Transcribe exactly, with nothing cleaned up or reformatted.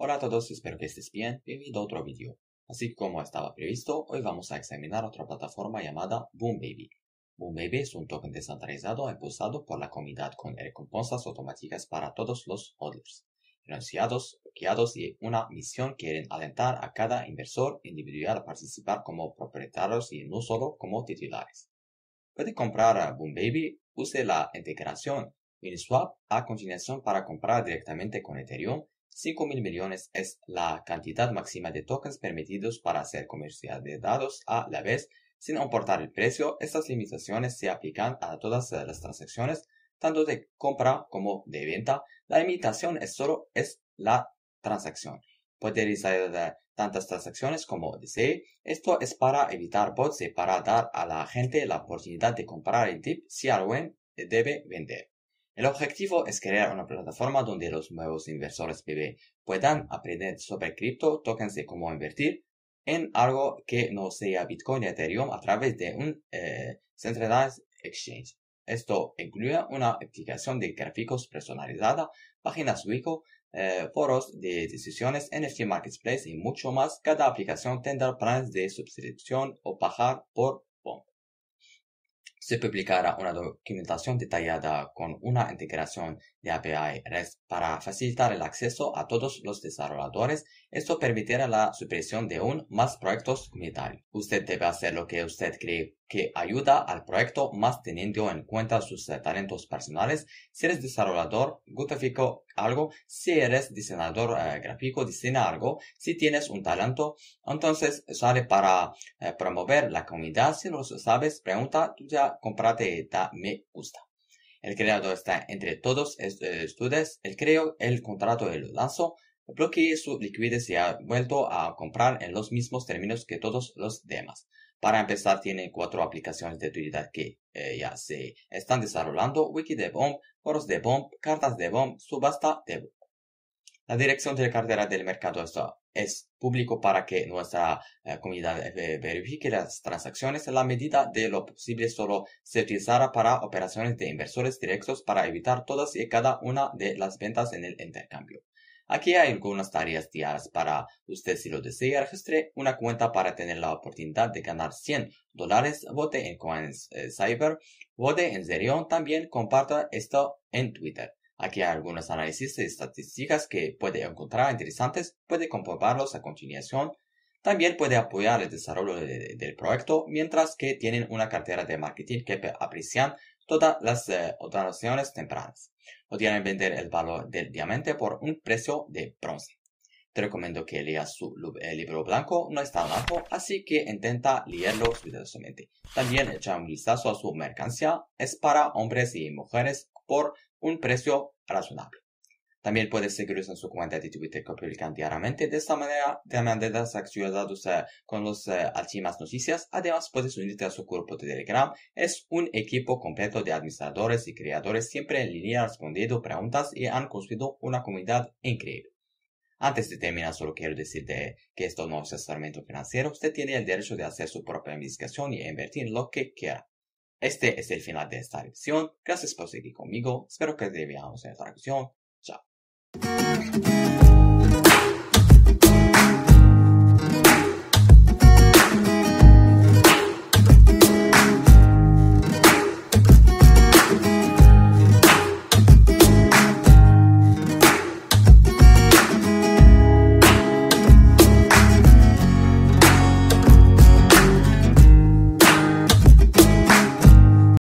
Hola a todos, espero que estés bien. Bienvenido a otro vídeo. Así como estaba previsto, hoy vamos a examinar otra plataforma llamada Boombaby. Boombaby es un token descentralizado impulsado por la comunidad con recompensas automáticas para todos los hodlers, financiados, guiados y una misión que quieren alentar a cada inversor individual a participar como propietarios y no solo como titulares. Puede comprar a Boombaby, use la integración Uniswap a continuación para comprar directamente con Ethereum. cinco mil millones es la cantidad máxima de tokens permitidos para ser comercializados a la vez, sin importar el precio. Estas limitaciones se aplican a todas las transacciones, tanto de compra como de venta. La limitación es solo es la transacción. Puede realizar tantas transacciones como desee. Esto es para evitar bots y para dar a la gente la oportunidad de comprar el dip si alguien debe vender. El objetivo es crear una plataforma donde los nuevos inversores B B puedan aprender sobre cripto, tokens y cómo invertir en algo que no sea Bitcoin y Ethereum a través de un eh, centralized exchange. Esto incluye una aplicación de gráficos personalizada, páginas wiki, eh, foros de decisiones, N F T Marketplace y mucho más. Cada aplicación tendrá planes de suscripción o pagar por Bomb. Se publicará una documentación detallada con una integración de A P I REST para facilitar el acceso a todos los desarrolladores. Esto permitirá la supresión de aún más proyectos comunitarios. Usted debe hacer lo que usted cree que ayuda al proyecto, más teniendo en cuenta sus uh, talentos personales. Si eres desarrollador, gráfico algo. Si eres diseñador uh, gráfico, diseña algo. Si tienes un talento, entonces sale para uh, promover la comunidad. Si no lo sabes, pregunta, tú ya comprate, da me gusta. El creador está entre todos ustedes. El creo el contrato y lo lanzo. Bloquee su liquidez y ha vuelto a comprar en los mismos términos que todos los demás. Para empezar, tiene cuatro aplicaciones de utilidad que eh, ya se están desarrollando: Wiki de Bomb, foros de Bomb, cartas de Bomb, subasta de Bomb. La dirección de la cartera del mercado esto es público para que nuestra eh, comunidad eh, verifique las transacciones. En la medida de lo posible solo se utilizará para operaciones de inversores directos para evitar todas y cada una de las ventas en el intercambio. Aquí hay algunas tareas diarias para usted si lo desea. Registre una cuenta para tener la oportunidad de ganar cien dólares. Vote en Coins eh, Cyber. Vote en Zerion. También comparta esto en Twitter. Aquí hay algunos análisis de estadísticas que puede encontrar interesantes. Puede comprobarlos a continuación. También puede apoyar el desarrollo de, de, del proyecto, mientras que tienen una cartera de marketing que aprecian todas las eh, donaciones tempranas. Podrían vender el valor del diamante por un precio de bronce. Te recomiendo que leas su eh, libro blanco, no está blanco, así que intenta leerlo cuidadosamente. También echa un vistazo a su mercancía, es para hombres y mujeres por un precio razonable. También puedes seguirlos en su cuenta de Twitter que publican diariamente. De esta manera te mantendrás actualizados uh, con las uh, últimas noticias. Además, puedes unirte a su grupo de Telegram. Es un equipo completo de administradores y creadores, siempre en línea respondiendo preguntas, y han construido una comunidad increíble. Antes de terminar, solo quiero decirte que esto no es asesoramiento financiero. Usted tiene el derecho de hacer su propia investigación y invertir en lo que quiera. Este es el final de esta lección. Gracias por seguir conmigo. Espero que te veamos en esta lección. Chao.